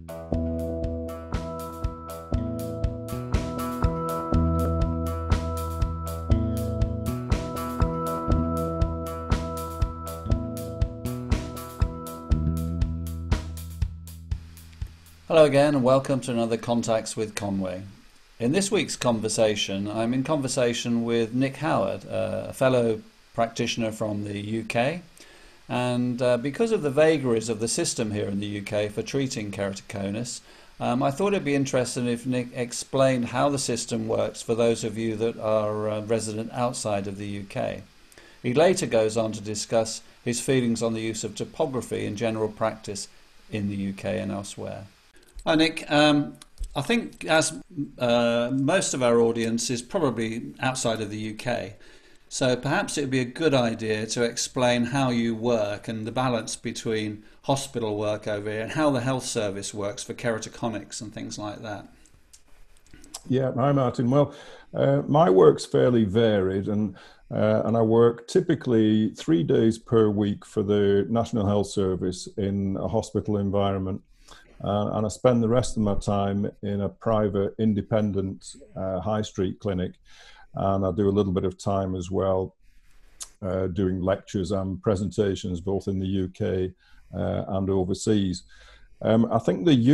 Hello again and welcome to another Contacts with Conway. In this week's conversation, I'm in conversation with Nick Howard, a fellow practitioner from the UK. And because of the vagaries of the system here in the UK for treating keratoconus, I thought it'd be interesting if Nick explained how the system works for those of you that are resident outside of the UK. He later goes on to discuss his feelings on the use of topography in general practice in the UK and elsewhere. Hi Nick, I think as most of our audience is probably outside of the UK, so perhaps it would be a good idea to explain how you work and the balance between hospital work over here and how the health service works for keratoconics and things like that. Yeah, hi Martin. Well, my work's fairly varied and I work typically 3 days per week for the National Health Service in a hospital environment. And I spend the rest of my time in a private, independent high street clinic. And I do a little bit of time as well doing lectures and presentations both in the UK and overseas. I think the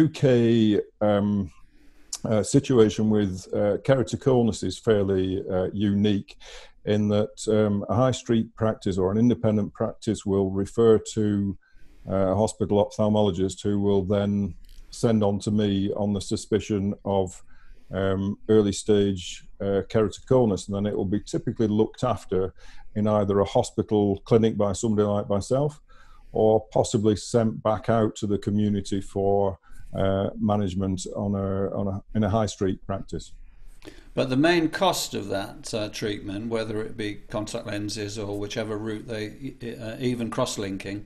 UK situation with keratoconus is fairly unique in that a high street practice or an independent practice will refer to a hospital ophthalmologist who will then send on to me on the suspicion of early stage keratoconus, and then it will be typically looked after in either a hospital clinic by somebody like myself or possibly sent back out to the community for management in a high street practice. But the main cost of that treatment, whether it be contact lenses or whichever route they even cross-linking,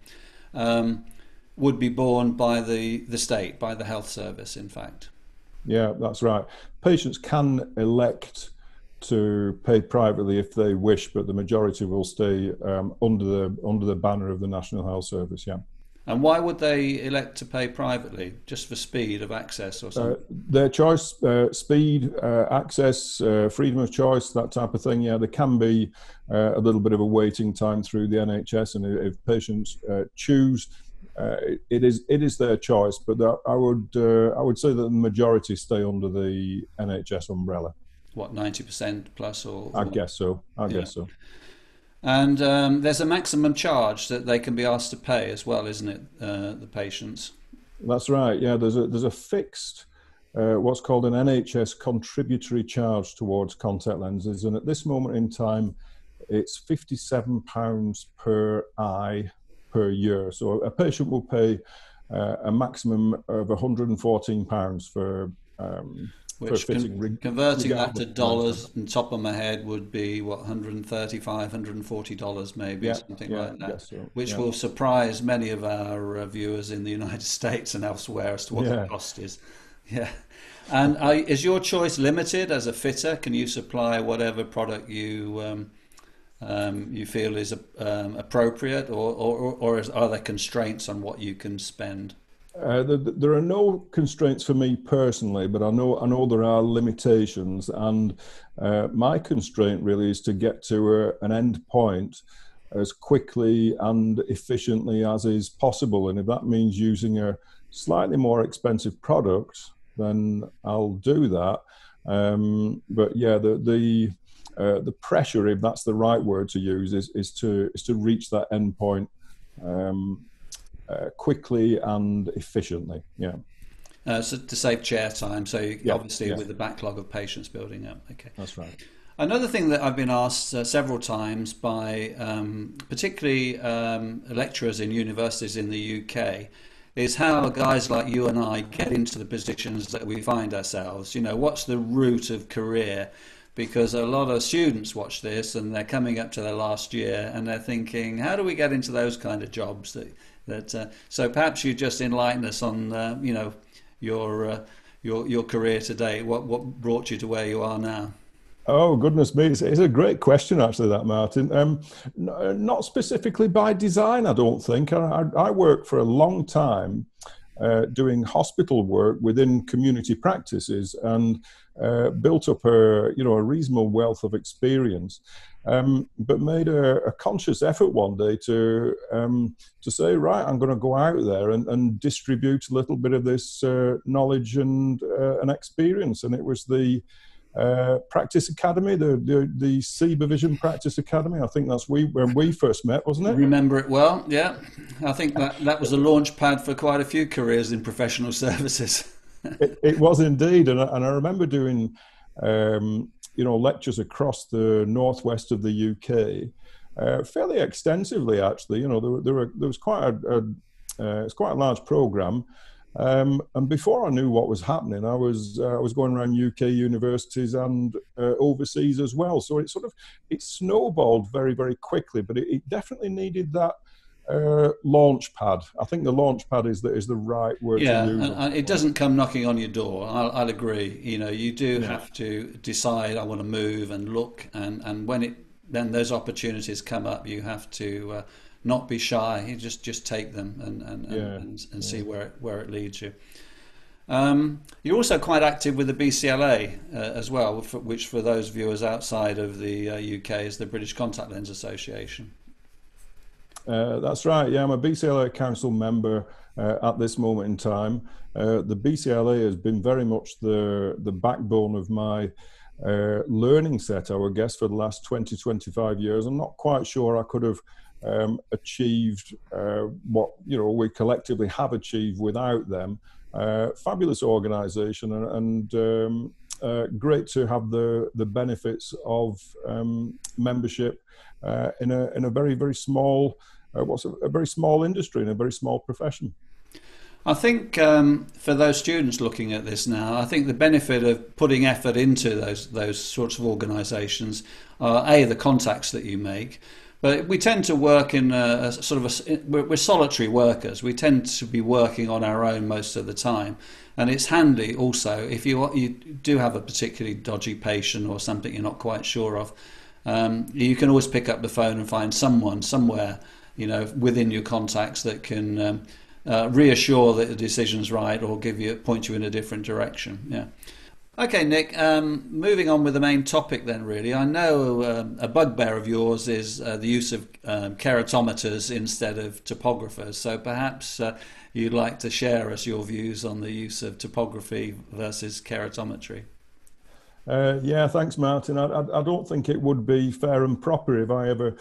would be borne by the state, by the health service, in fact. Yeah, that's right. Patients can elect to pay privately if they wish, but the majority will stay under the banner of the National Health Service, yeah. And why would they elect to pay privately? Just for speed of access or something? Their choice, speed, access, freedom of choice, that type of thing. Yeah, there can be a little bit of a waiting time through the NHS, and if patients choose, it is their choice. But I would say that the majority stay under the NHS umbrella. What, 90% plus, or? I guess so. I guess so. And there's a maximum charge that they can be asked to pay as well, isn't it, the patients? That's right, yeah. There's a fixed, what's called an NHS contributory charge towards contact lenses. And at this moment in time, it's £57 per eye per year. So a patient will pay a maximum of £114 for which converting that to dollars on top of my head would be what, $135, $140 maybe, something like that, so. Which will surprise many of our viewers in the United States and elsewhere as to what the cost is. Yeah. And is your choice limited as a fitter? Can you supply whatever product you feel is appropriate, or are there constraints on what you can spend? There are no constraints for me personally, but I know there are limitations, and my constraint really is to get to an end point as quickly and efficiently as is possible. And if that means using a slightly more expensive product, then I'll do that. But yeah, the pressure, if that's the right word to use, is to reach that end point quickly and efficiently. So to save chair time, so obviously with the backlog of patients building up. Okay, that's right. Another thing that I've been asked several times by particularly lecturers in universities in the UK is how guys like you and I get into the positions that we find ourselves. You know, what's the route of career? Because a lot of students watch this and they're coming up to their last year and they're thinking, how do we get into those kind of jobs? So perhaps you just enlighten us on your career today. What brought you to where you are now? Oh, goodness me. It's a great question, actually, that, Martin. Not specifically by design, I don't think. I worked for a long time doing hospital work within community practices, and built up a reasonable wealth of experience. But made a conscious effort one day to say, right, I'm going to go out there and distribute a little bit of this knowledge and experience. And it was the Practice Academy, the CBER Vision Practice Academy. I think that's when we first met, wasn't it? Remember it well, yeah. I think that was a launch pad for quite a few careers in professional services. It was indeed, and I remember doing lectures across the northwest of the UK, fairly extensively actually. There was quite it's quite a large program. And before I knew what was happening, I was going around UK universities and overseas as well. So it snowballed very, very quickly. But it definitely needed that launch pad. I think the launch pad is the right word to use. Yeah, and it doesn't come knocking on your door. I'll agree. You do have to decide, I want to move and look, and when then those opportunities come up, you have to not be shy. You just take them and see where it leads you. You're also quite active with the BCLA as well, which for those viewers outside of the UK is the British Contact Lens Association. That's right. Yeah, I'm a BCLA Council member at this moment in time. The BCLA has been very much the backbone of my learning set, I would guess, for the last 20-25 years. I'm not quite sure I could have achieved what we collectively have achieved without them. Fabulous organisation, and great to have the benefits of membership in a very, very small a very small industry, in a very small profession. I think for those students looking at this now, I think the benefit of putting effort into those sorts of organisations are the contacts that you make. But we tend to work in we're solitary workers. We tend to be working on our own most of the time, and it's handy also if you do have a particularly dodgy patient or something you're not quite sure of. You can always pick up the phone and find someone somewhere, within your contacts that can reassure that the decision's right or point you in a different direction. Yeah. Okay, Nick, moving on with the main topic then, really. I know a bugbear of yours is the use of keratometers instead of topographers, so perhaps you'd like to share us your views on the use of topography versus keratometry. Yeah, thanks, Martin. I don't think it would be fair and proper if I ever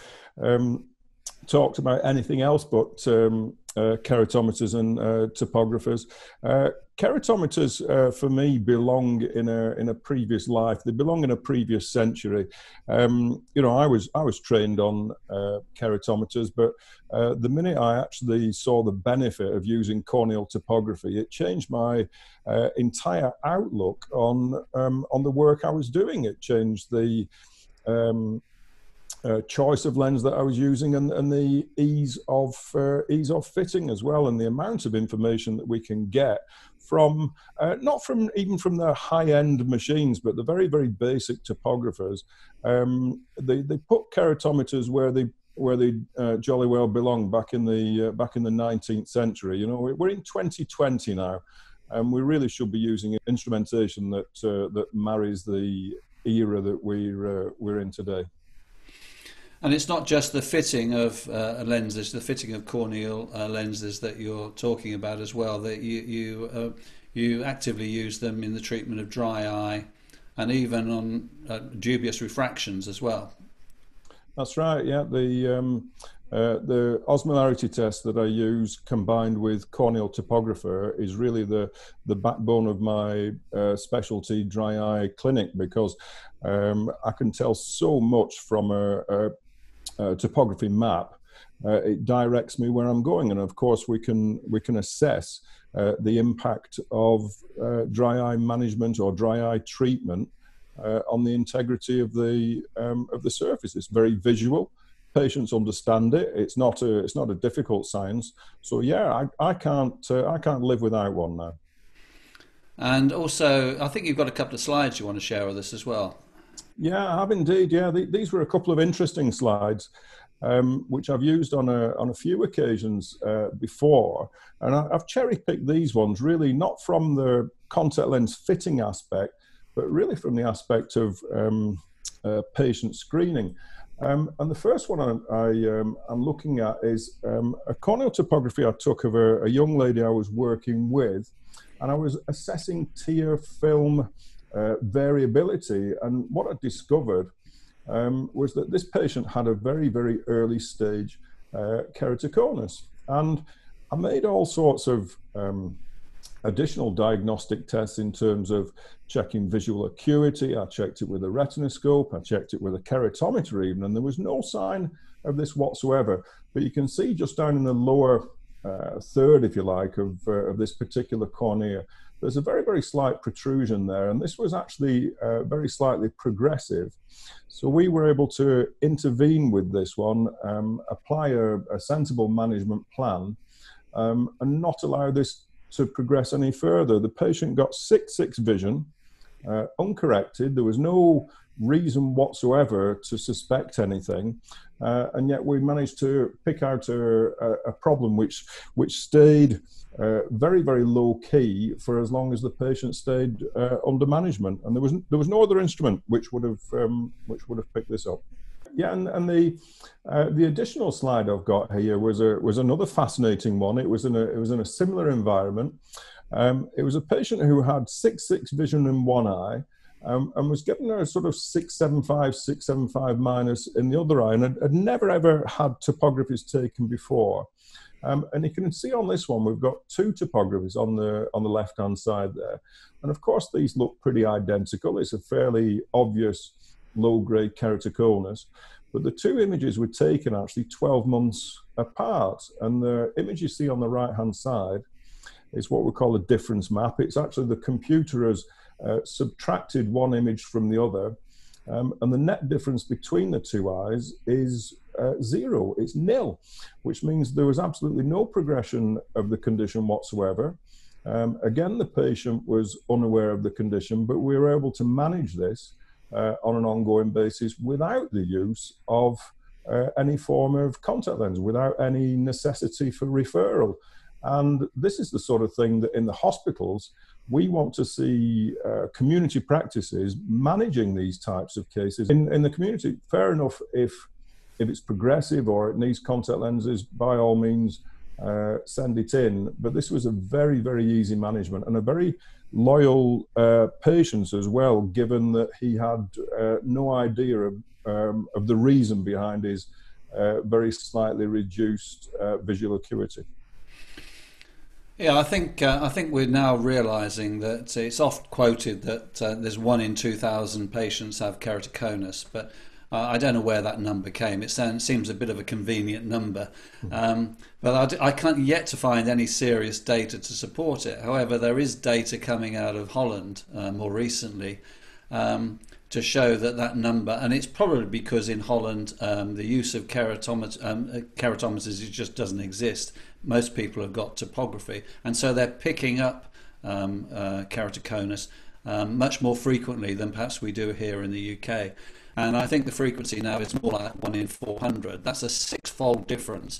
talked about anything else but keratometers and topographers. Keratometers for me belong in a previous life. They belong in a previous century. I was trained on keratometers, but the minute I actually saw the benefit of using corneal topography, it changed my entire outlook on the work I was doing. It changed the choice of lens that I was using, and the ease of fitting as well, and the amount of information that we can get from not even from the high-end machines, but the very, very basic topographers. They put keratometers where they jolly well belong back in the 19th century. We're in 2020 now, and we really should be using instrumentation that marries the era that we're in today. And it's not just the fitting of lenses, the fitting of corneal lenses that you're talking about as well, that you actively use them in the treatment of dry eye and even on dubious refractions as well. That's right, yeah. The osmolarity test that I use combined with corneal topographer is really the backbone of my specialty dry eye clinic, because I can tell so much from a topography map. It directs me where I'm going, and of course we can assess the impact of dry eye management or dry eye treatment on the integrity of the surface. It's very visual. Patients understand it. It's not a difficult science. So yeah, I can't live without one now. And also, I think you've got a couple of slides you want to share with us as well. Yeah, I have indeed. Yeah, these were a couple of interesting slides. which I've used on a few occasions before. And I've cherry-picked these ones really not from the contact lens fitting aspect, but really from the aspect of patient screening. And the first one I'm looking at is a corneal topography I took of a young lady I was working with, and I was assessing tear film variability. And what I discovered was that this patient had a very, very early stage keratoconus. And I made all sorts of additional diagnostic tests in terms of checking visual acuity. I checked it with a retinoscope, I checked it with a keratometer even, and there was no sign of this whatsoever. But you can see just down in the lower third, if you like, of this particular cornea, there's a very, very slight protrusion there, and this was actually very slightly progressive. So we were able to intervene with this one, apply a sensible management plan, and not allow this to progress any further. The patient got 6/6 vision, uncorrected. There was no reason whatsoever to suspect anything, and yet we managed to pick out a problem which stayed very, very low key for as long as the patient stayed under management, and there was no other instrument which would have picked this up. Yeah, and the additional slide I've got here was another fascinating one. It was in a similar environment. It was a patient who had 6/6 vision in one eye, and was given a sort of 675 minus in the other eye, and had never ever had topographies taken before. And you can see on this one, we've got two topographies on the left-hand side there. And of course, these look pretty identical. It's a fairly obvious low-grade keratoconus, but the two images were taken actually 12 months apart. And the image you see on the right-hand side is what we call a difference map. It's actually the computer has subtracted one image from the other, and the net difference between the two eyes is 0. It's nil, which means there was absolutely no progression of the condition whatsoever. Again, the patient was unaware of the condition, but we were able to manage this on an ongoing basis without the use of any form of contact lens, without any necessity for referral. And this is the sort of thing that in the hospitals, we want to see community practices managing these types of cases. In the community, fair enough, if it's progressive or it needs contact lenses, by all means, send it in. But this was a very, very easy management and a very loyal patient as well, given that he had no idea of the reason behind his very slightly reduced visual acuity. Yeah, I think we're now realising that it's oft quoted that there's 1 in 2,000 patients have keratoconus, but I don't know where that number came. It seems a bit of a convenient number, but I can't yet to find any serious data to support it. However, there is data coming out of Holland more recently to show that number, and it's probably because in Holland the use of keratometers just doesn't exist. Most people have got topography, and so they're picking up keratoconus much more frequently than perhaps we do here in the UK. And I think the frequency now is more like 1 in 400. That's a 6-fold difference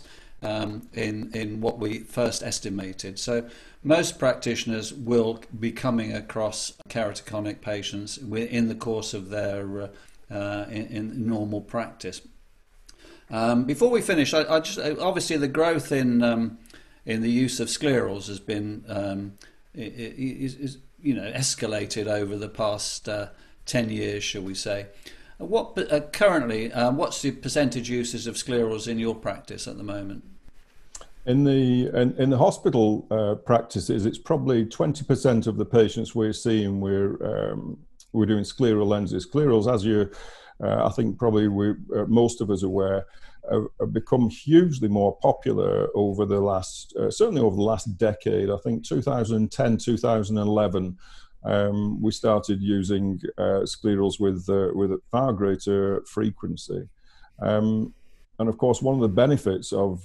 in what we first estimated. So most practitioners will be coming across keratoconic patients in the course of their in normal practice. Before we finish, I just obviously the growth in the use of sclerals has been is escalated over the past 10 years, shall we say. Currently, what's the percentage uses of sclerals in your practice at the moment? In the hospital practices, it's probably 20% of the patients we're seeing we're doing scleral lenses. Sclerals, as I think probably most of us are aware, have become hugely more popular over the last, certainly over the last decade. I think 2010, 2011. We started using sclerals with a far greater frequency. And of course, one of the benefits of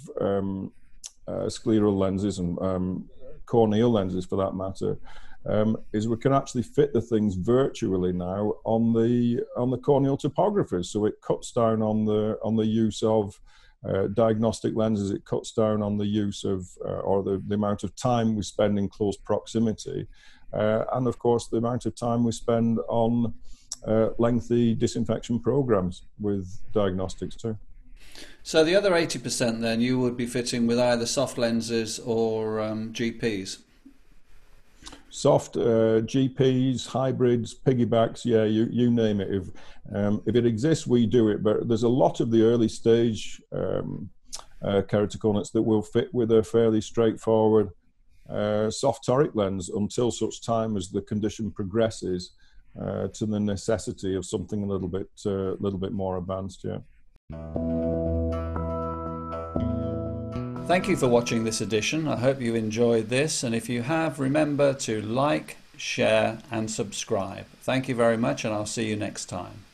scleral lenses and corneal lenses for that matter is we can actually fit the things virtually now on the corneal topography. So it cuts down on the use of diagnostic lenses, it cuts down on the use of or the amount of time we spend in close proximity, and of course the amount of time we spend on lengthy disinfection programs with diagnostics too. So the other 80% then you would be fitting with either soft lenses or GPs? Soft, GPs, hybrids, piggybacks, yeah, you name it. If it exists, we do it. But there's a lot of the early stage keratoconus that will fit with a fairly straightforward soft toric lens until such time as the condition progresses to the necessity of something a little bit more advanced. Yeah. Thank you for watching this edition. I hope you enjoyed this, and if you have, remember to like, share and subscribe. Thank you very much, and I'll see you next time.